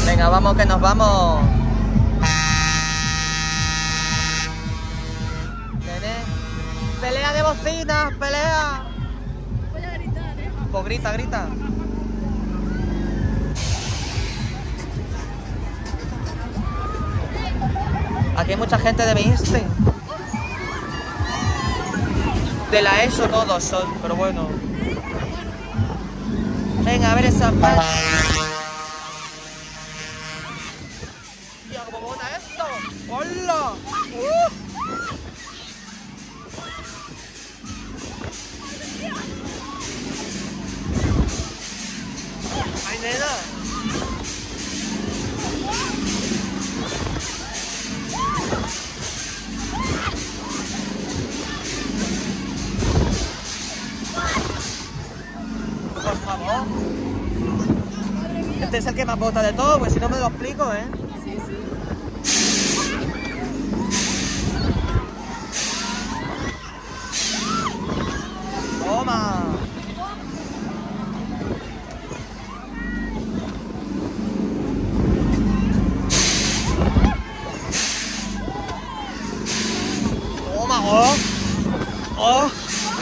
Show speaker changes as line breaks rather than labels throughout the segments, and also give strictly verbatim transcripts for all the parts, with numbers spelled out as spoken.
Venga, vamos que nos vamos. Pelea de bocinas, pelea.
Voy a gritar, ¿eh?
Pues grita, grita. Aquí hay mucha gente de Viste. De la ESO todos son, pero bueno. Venga, a ver esa parte. Tío, ¿cómo bota esto? ¡Hola! ¡Uh! ¡Ay, nena! Por favor. Este es el que más bota de todo, pues si no me lo explico, ¿eh?
Sí, sí.
¡Toma! ¡Toma! ¡Oh! ¡Oh!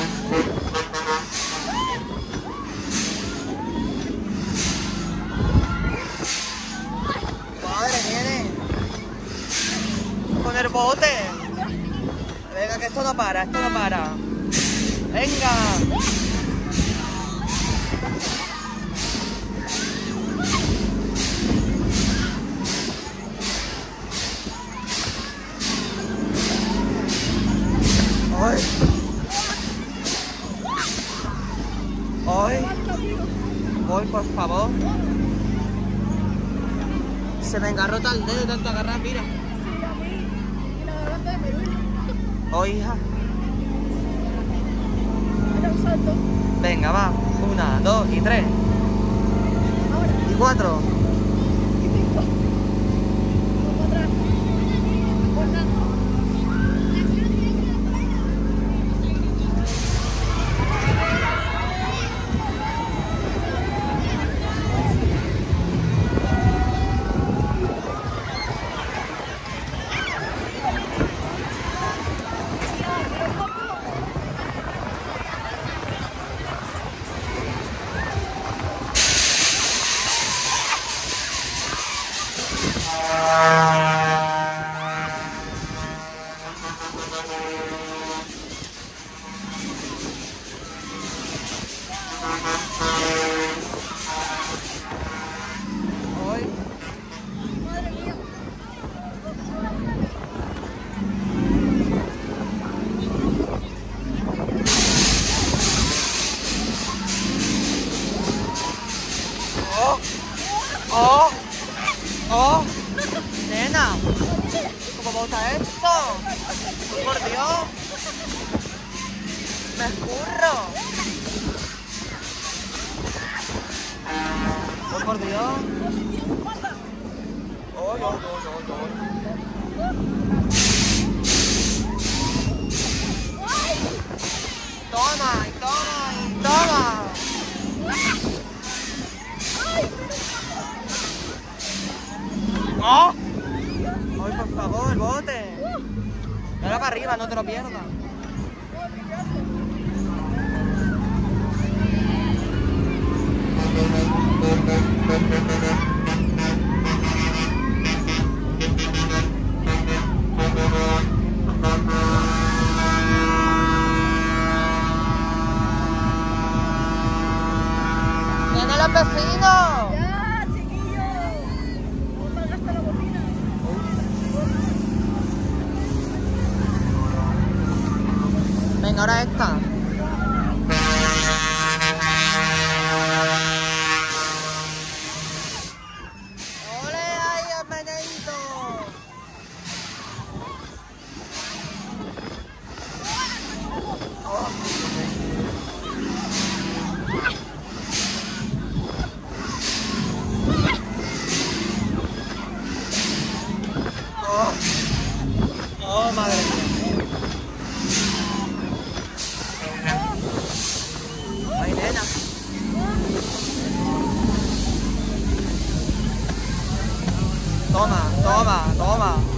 ¡Madre, viene! ¡Con el bote! Venga, que esto no para, esto no para. ¡Venga! ¡Ay! ¡Ay! ¡Ay, por favor! Se me engarrota el dedo de tanto agarrar, mira.
Sí, a mí. Y la garganta me duele.
¡Oh, hija!
Era un salto.
Venga, va. Una, dos y tres.
Ahora.
Y cuatro.
Y cinco. Vamos atrás. Pues nada.
¡Ay!
Madre mía.
¡Oh! ¡Oh! ¡Oh! ¡Nena! ¿Cómo bota esto? ¡Por Dios! ¡Me escurro! ¡Oh, por Dios! ¡Oh, oh, oh, oh, oh! ¡Toma! ¡Y toma! ¡Y toma! ¡Oh! ¡Ay, por favor, el bote! Dale para arriba, no te lo pierdas. ¡Vienen los vecinos!
Ya, chiquillo. No pagaste la bocina.
Venga, ahora esta. ¡Ole ahí, el meneíto! Toma, toma, toma.